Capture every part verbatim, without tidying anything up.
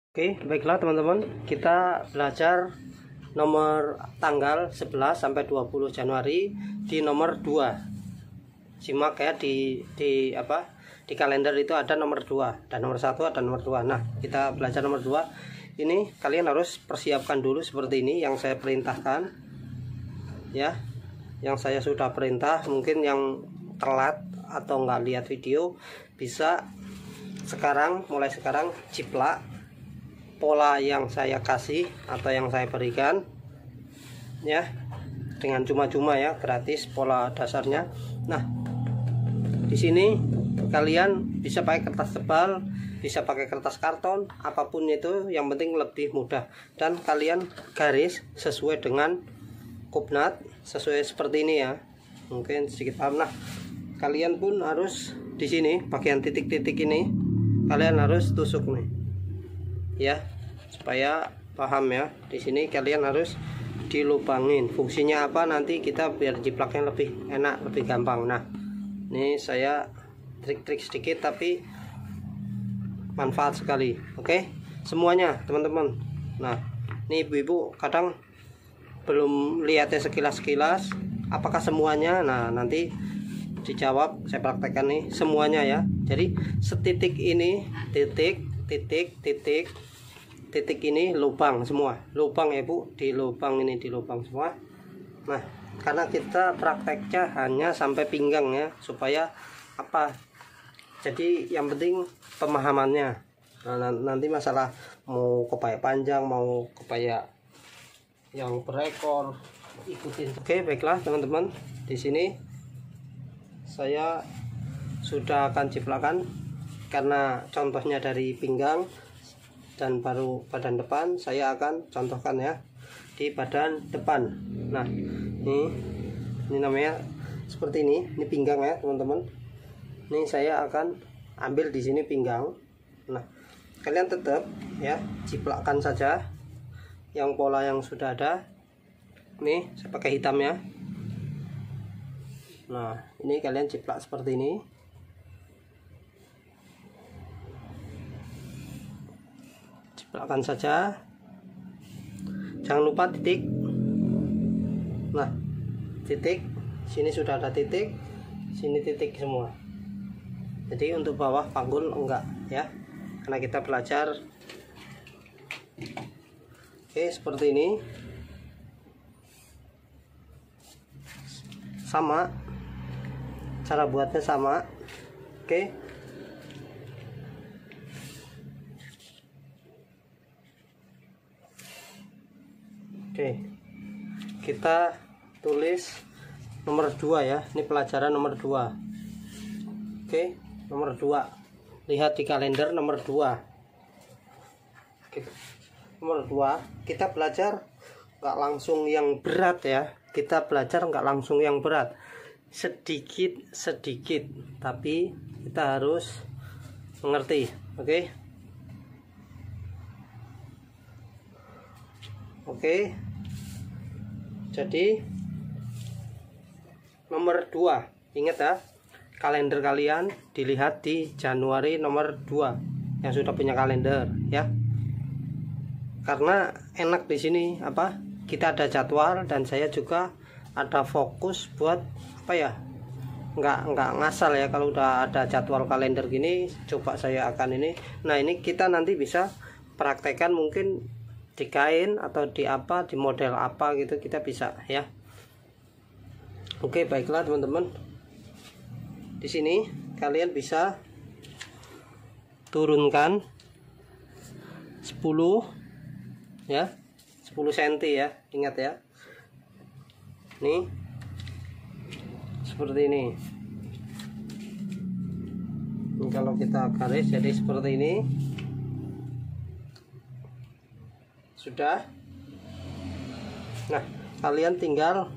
Oke, baiklah teman-teman, kita belajar nomor tanggal sebelas sampai dua puluh Januari di nomor dua. Simak ya, di di apa? Di kalender itu ada nomor dua dan nomor satu ada nomor dua. Nah, kita belajar nomor dua. Ini kalian harus persiapkan dulu seperti ini yang saya perintahkan. Ya. Yang saya sudah perintah, mungkin yang telat atau nggak lihat video bisa sekarang mulai sekarang ciplak pola yang saya kasih atau yang saya berikan ya, dengan cuma-cuma ya, gratis pola dasarnya. Nah, di sini kalian bisa pakai kertas tebal, bisa pakai kertas karton, apapun itu, yang penting lebih mudah. Dan kalian garis sesuai dengan kopnat, sesuai seperti ini ya, mungkin sedikit paham. Nah, kalian pun harus di sini bagian titik-titik ini kalian harus tusuk nih ya, supaya paham ya. Di sini kalian harus dilubangin. Fungsinya apa nanti kita biar jiplaknya lebih enak, lebih gampang. Nah, ini saya trik-trik sedikit tapi manfaat sekali. Oke, semuanya teman-teman. Nah, ini ibu-ibu kadang belum lihatnya sekilas-sekilas, apakah semuanya? Nah, nanti dijawab, saya praktekkan nih semuanya ya. Jadi setitik ini titik, titik, titik, titik ini lubang semua, lubang ya Bu, di lubang ini, di lubang semua. Nah, karena kita prakteknya hanya sampai pinggang ya, supaya apa? Jadi yang penting pemahamannya. Nah, nanti masalah mau kepaya panjang, mau kepaya yang berekor, ikutin. Oke, baiklah teman-teman. Di sini saya sudah akan ciplakan karena contohnya dari pinggang dan baru badan depan, saya akan contohkan ya di badan depan. Nah, ini ini namanya seperti ini, ini pinggang ya teman-teman. Ini saya akan ambil di sini pinggang. Nah, kalian tetap ya ciplakan saja yang pola yang sudah ada. Nih saya pakai hitam ya. Nah, ini kalian ciplak seperti ini. Ciplakan saja, jangan lupa titik. Nah, titik sini sudah ada titik, sini titik semua. Jadi untuk bawah panggul enggak ya, karena kita belajar. Oke, seperti ini sama, cara buatnya sama. Oke, oke, kita tulis nomor dua ya. Ini pelajaran nomor dua. Oke, nomor dua, lihat di kalender nomor dua. Oke, nomor dua kita belajar nggak langsung yang berat ya, kita belajar nggak langsung yang berat, sedikit sedikit tapi kita harus mengerti. Oke, oke, jadi nomor dua, ingat ya, kalender kalian dilihat di Januari nomor dua yang sudah punya kalender ya. Karena enak di sini apa? Kita ada jadwal dan saya juga ada fokus buat apa ya? Nggak nggak ngasal ya, kalau udah ada jadwal kalender gini, coba saya akan ini. Nah, ini kita nanti bisa praktekkan mungkin di kain atau di apa, di model apa gitu, kita bisa ya. Oke, baiklah teman-teman. Di sini kalian bisa turunkan sepuluh ya, sepuluh senti ya, ingat ya. Nih seperti ini. Ini kalau kita garis jadi seperti ini. Sudah. Nah, kalian tinggal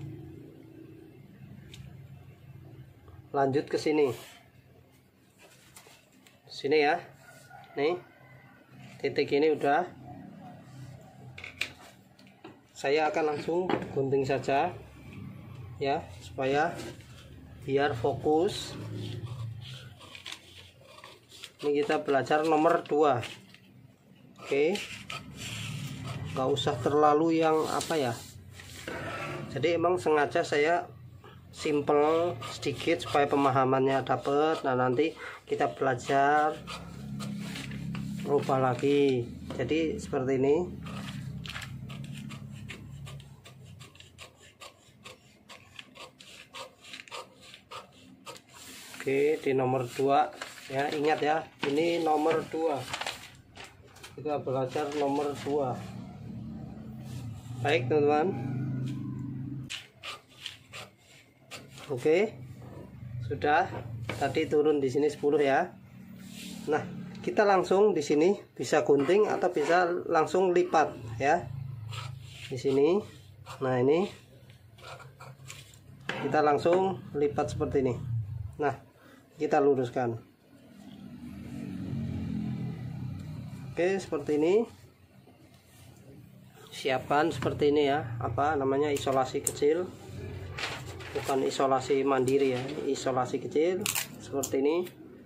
lanjut ke sini. Sini ya. Nih. Titik ini udah. Saya akan langsung gunting saja ya, supaya biar fokus. Ini kita belajar nomor dua. Oke, nggak usah terlalu yang apa ya, jadi emang sengaja saya simple sedikit supaya pemahamannya dapat. Nah nanti kita belajar rubah lagi jadi seperti ini. Oke, di nomor dua ya, ingat ya, ini nomor dua, kita belajar nomor dua. Baik teman-teman. Oke, sudah, tadi turun di sini sepuluh ya. Nah kita langsung di sini bisa gunting atau bisa langsung lipat ya, di sini. Nah ini kita langsung lipat seperti ini. Nah kita luruskan. Oke, seperti ini. Siapkan seperti ini ya, apa namanya, isolasi kecil, bukan isolasi mandiri ya, isolasi kecil seperti ini.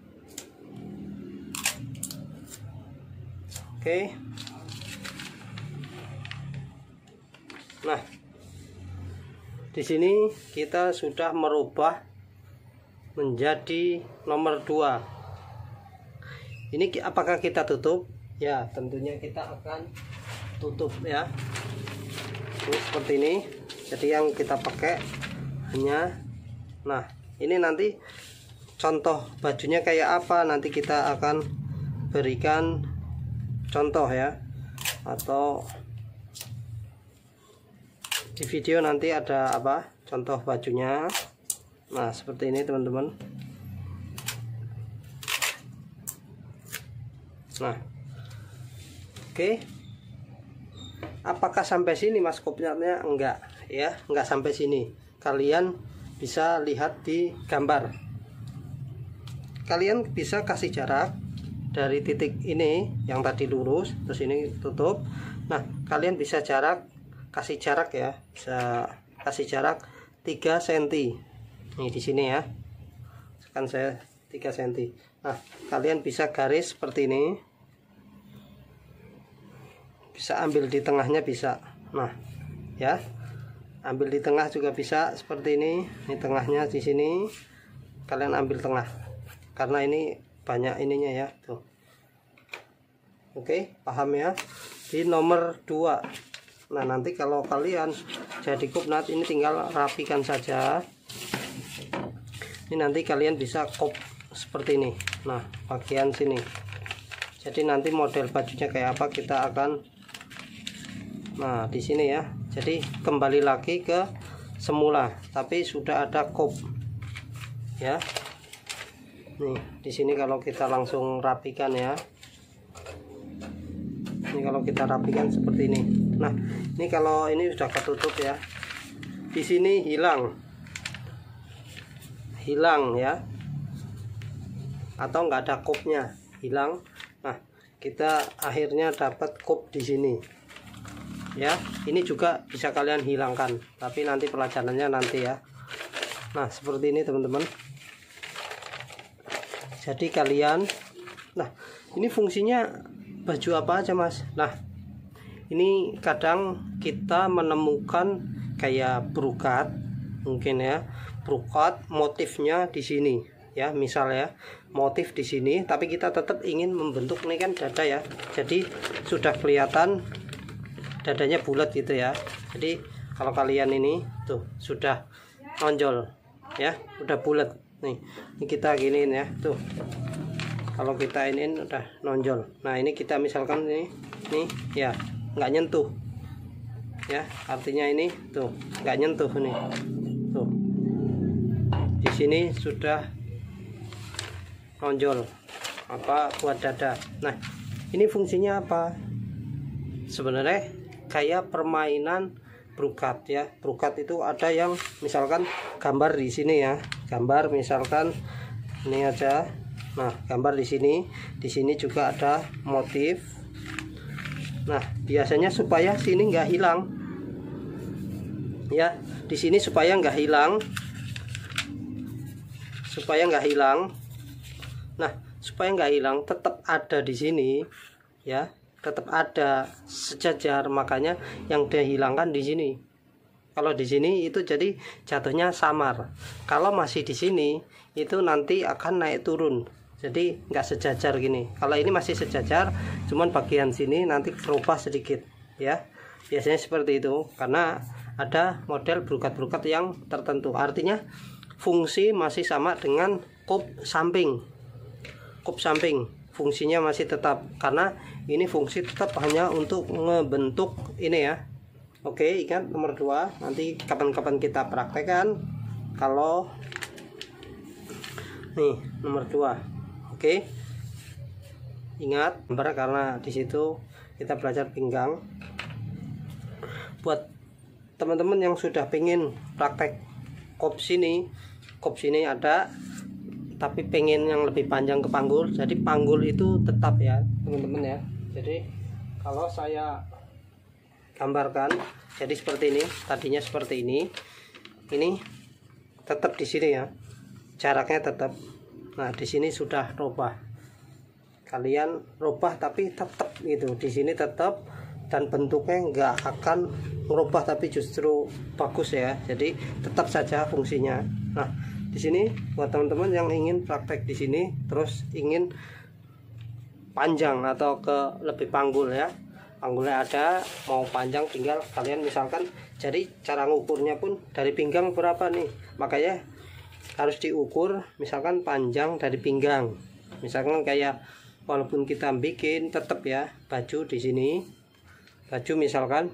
Oke, nah di sini kita sudah merubah menjadi nomor dua. Ini apakah kita tutup? Ya, tentunya kita akan tutup ya. Ini seperti ini. Jadi yang kita pakai hanya, nah ini nanti contoh bajunya kayak apa, nanti kita akan berikan contoh ya, atau di video nanti ada apa, contoh bajunya. Nah seperti ini teman-teman. Nah oke, apakah sampai sini mas kopnya? Enggak ya, enggak sampai sini. Kalian bisa lihat di gambar, kalian bisa kasih jarak dari titik ini yang tadi lurus, terus ini tutup. Nah kalian bisa jarak, kasih jarak ya, bisa kasih jarak tiga sentimeter. Nih di sini ya, kan saya tiga sentimeter. Nah kalian bisa garis seperti ini, bisa ambil di tengahnya bisa. Nah ya, ambil di tengah juga bisa seperti ini. Ini tengahnya di sini, kalian ambil tengah karena ini banyak ininya ya tuh. Oke, paham ya? Di nomor dua. Nah nanti kalau kalian jadi kupnat ini tinggal rapikan saja. Ini nanti kalian bisa kop seperti ini. Nah bagian sini, jadi nanti model bajunya kayak apa kita akan, nah di sini ya, jadi kembali lagi ke semula tapi sudah ada kop ya. Nih di sini kalau kita langsung rapikan ya, ini kalau kita rapikan seperti ini. Nah ini kalau ini sudah ketutup ya, di sini hilang hilang ya, atau enggak ada kopnya, hilang. Nah kita akhirnya dapat kop di sini ya. Ini juga bisa kalian hilangkan, tapi nanti pelajarannya nanti ya. Nah seperti ini teman-teman. Jadi kalian, nah ini fungsinya baju apa aja mas? Nah ini kadang kita menemukan kayak brokat mungkin ya, brokat motifnya di sini ya, misal ya motif di sini, tapi kita tetap ingin membentuk, ini kan dada ya, jadi sudah kelihatan dadanya bulat gitu ya. Jadi kalau kalian ini tuh sudah nonjol ya, udah bulat nih. Ini kita giniin ya tuh, kalau kita ini udah nonjol. Nah ini kita misalkan ini nih ya, nggak nyentuh ya, artinya ini tuh nggak nyentuh nih tuh, di sini sudah nonjol apa buat dada. Nah ini fungsinya apa? Sebenarnya kayak permainan brokat ya. Brokat itu ada yang misalkan gambar di sini ya, gambar misalkan ini aja. Nah gambar di sini, di sini juga ada motif. Nah biasanya supaya sini nggak hilang ya, di sini supaya nggak hilang, supaya nggak hilang. Nah supaya nggak hilang tetap ada di sini ya, tetap ada sejajar, makanya yang dihilangkan di sini. Kalau di sini itu jadi jatuhnya samar. Kalau masih di sini itu nanti akan naik turun, jadi nggak sejajar gini. Kalau ini masih sejajar, cuman bagian sini nanti berubah sedikit ya. Biasanya seperti itu karena ada model brokat-brokat yang tertentu. Artinya fungsi masih sama dengan kop samping. Kop samping fungsinya masih tetap, karena ini fungsi tetap hanya untuk ngebentuk ini ya. Oke, ingat nomor dua, nanti kapan-kapan kita praktekkan. Kalau nih nomor dua, oke, ingat gambar karena di situ kita belajar pinggang. Buat teman-teman yang sudah pengen praktek kop sini, kop sini ada, tapi pengen yang lebih panjang ke panggul, jadi panggul itu tetap ya teman-teman ya. Jadi kalau saya gambarkan jadi seperti ini, tadinya seperti ini, ini tetap di sini ya, jaraknya tetap. Nah di sini sudah robah, kalian robah tapi tetap gitu, di sini tetap, dan bentuknya nggak akan merubah tapi justru bagus ya, jadi tetap saja fungsinya. Nah di sini buat teman-teman yang ingin praktek di sini terus ingin panjang atau ke lebih panggul ya, panggulnya ada, mau panjang tinggal kalian misalkan, jadi cara ngukurnya pun dari pinggang berapa nih, makanya harus diukur misalkan panjang dari pinggang. Misalkan kayak walaupun kita bikin tetap ya baju di sini, baju misalkan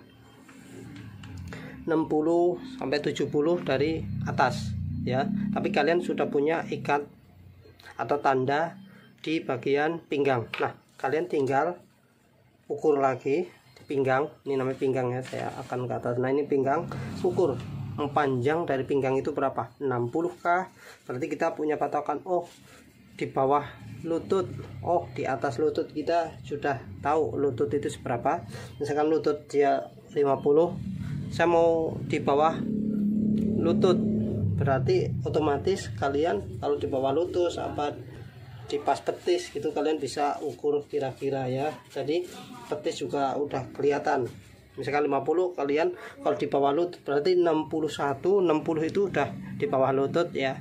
enam puluh sampai tujuh puluh dari atas ya, tapi kalian sudah punya ikat atau tanda di bagian pinggang. Nah kalian tinggal ukur lagi di pinggang, ini namanya pinggang ya, saya akan ke atas. Nah ini pinggang, ukur panjang dari pinggang itu berapa, enam puluh kah, berarti kita punya patokan. Oh di bawah lutut, oh di atas lutut, kita sudah tahu lutut itu seberapa. Misalkan lutut dia lima puluh, saya mau di bawah lutut, berarti otomatis kalian kalau di bawah lutut apa di pas petis gitu kalian bisa ukur kira-kira ya. Jadi petis juga udah kelihatan, misalkan lima puluh, kalian kalau di bawah lutut berarti enam puluh satu, enam puluh itu udah di bawah lutut ya.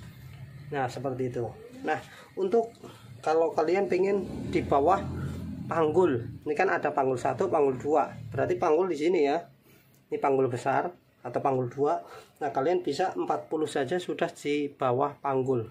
Nah seperti itu. Nah untuk kalau kalian pengen di bawah panggul, ini kan ada panggul satu, panggul dua, berarti panggul di sini ya, ini panggul besar atau panggul dua. Nah kalian bisa empat puluh saja sudah di bawah panggul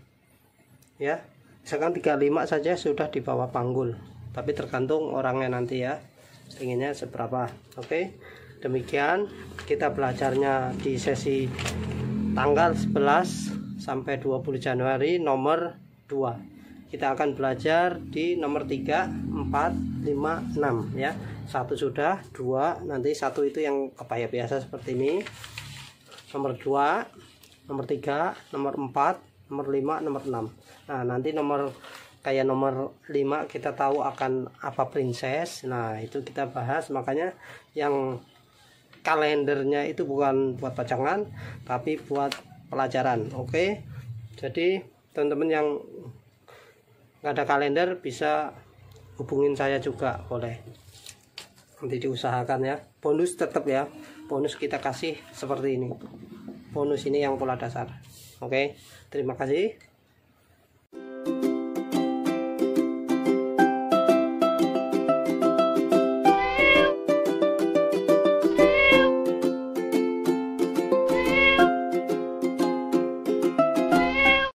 ya, misalkan tiga puluh lima saja sudah di bawah panggul, tapi tergantung orangnya nanti ya pengennya seberapa. Oke, demikian kita belajarnya di sesi tanggal sebelas sampai dua puluh Januari nomor dua. Kita akan belajar di nomor tiga, empat, lima, enam ya. Satu sudah, dua, nanti satu itu yang kebaya biasa seperti ini. Nomor dua, nomor tiga, nomor empat, nomor lima, nomor enam. Nah nanti nomor kayak nomor lima kita tahu akan apa princess. Nah itu kita bahas, makanya yang kalendernya itu bukan buat pajangan tapi buat pelajaran. Oke, jadi teman-teman yang nggak ada kalender bisa hubungin saya juga boleh, nanti diusahakan ya. Bonus tetap ya, bonus kita kasih seperti ini, bonus ini yang pola dasar. Oke, terima kasih.